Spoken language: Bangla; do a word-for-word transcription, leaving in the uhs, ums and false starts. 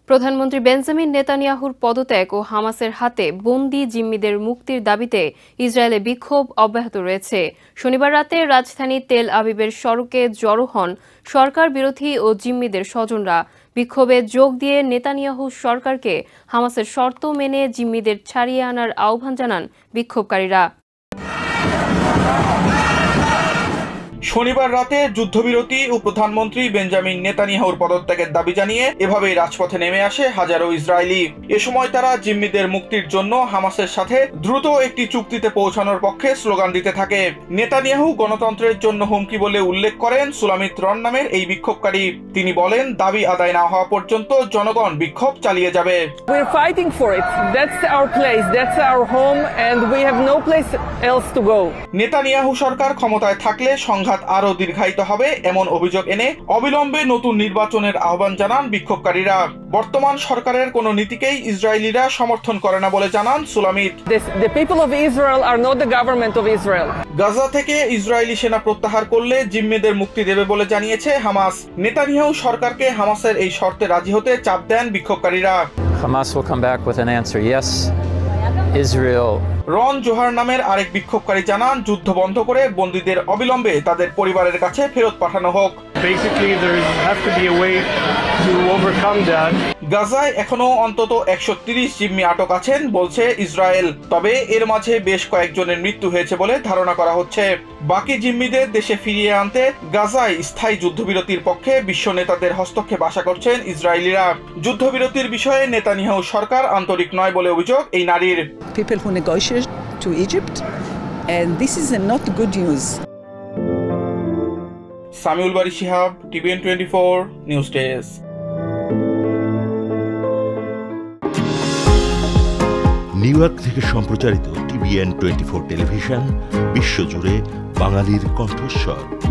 প্রধানমন্ত্রী বেঞ্জামিন নেতানিয়াহুর পদত্যাগ ও হামাসের হাতে বন্দী জিম্মিদের মুক্তির দাবিতে ইসরায়েলে বিক্ষোভ অব্যাহত রয়েছে। শনিবার রাতে রাজধানী তেল আবিবের সড়কে জড়ো হন সরকার বিরোধী ও জিম্মিদের স্বজনরা। বিক্ষোভে যোগ দিয়ে নেতানিয়াহু সরকারকে হামাসের শর্ত মেনে জিম্মিদের ছাড়িয়ে আনার আহ্বান জানান বিক্ষোভকারীরা। শনিবার রাতে যুদ্ধবিরতি ও প্রধানমন্ত্রী বেঞ্জামিন নেতানিয়াহুর পদত্যাগের দাবি জানিয়ে এভাবেই রাজপথে নেমে আসে হাজারো ইসরায়েলি। এ সময় তারা জিম্মিদের মুক্তির জন্য হামাসের সাথে দ্রুত একটি চুক্তিতে পৌঁছানোর পক্ষে স্লোগান দিতে থাকে। নেতানিয়াহু গণতন্ত্রের জন্য হুমকি বলে উল্লেখ করেন সুলামিত রন নামের এই বিক্ষোভকারী। তিনি বলেন, দাবি আদায় না হওয়া পর্যন্ত জনগণ বিক্ষোভ চালিয়ে যাবে। We're fighting for it. That's our place. That's our home and we have no place else to go. Netanyahu সরকার ক্ষমতায় থাকলে সংঘাত আরো দীর্ঘায়িত হবে এমন অভিযোগ এনে অবিলম্বে নতুন নির্বাচনের আহ্বান জানান বিক্ষোভকারীরা। বর্তমান সরকারের কোনো নীতিকেই ইসরায়েলিরা সমর্থন করে না বলে জানান সুলামিত। The people of Israel are not the government of Israel. Gaza থেকে ইসরায়েলি সেনা প্রত্যাহার করলে জিম্মিদের মুক্তি দেবে বলে জানিয়েছে হামাস। নেতানিয়াহু সরকারকে হামাসের এই শর্তে রাজি হতে চাপ দেন বিক্ষোভকারীরা। Hamas will come back with an answer. Yes, Israel. রন জোহার নামের আরেক বিক্ষোভকারী জানান, যুদ্ধ বন্ধ করে বন্দীদের অবিলম্বে তাদের পরিবারের কাছে ফেরত পাঠানো হোক। Basically, there has to be a way to overcome that. গাজায় এখনো অন্তত একশো তিরিশ জিম্মি আটক আছেন বলছে ইসরায়েল। তবে এর মাঝে বেশ কয়েকজনের মৃত্যু হয়েছে বলে ধারণা করা হচ্ছে। বাকি জিম্মিদের দেশে ফিরিয়ে আনতে গাজায় স্থায়ী যুদ্ধবিরতির পক্ষে বিশ্ব নেতাদের হস্তক্ষেপ আশা করছেন ইসরায়েলিরা। যুদ্ধবিরতির বিষয়ে নেতানিয়াহু সরকার আন্তরিক নয় বলে অভিযোগ এই নারীর। People who negotiate to Egypt, and this is not good news. Samiul Bari Shihab, TVN twenty four news desk. New York থেকে সম্প্রচারিত টিভিএন টোয়েন্টি ফোর টেলিভিশন বিশ্বজুড়ে বাঙালির কণ্ঠস্বর।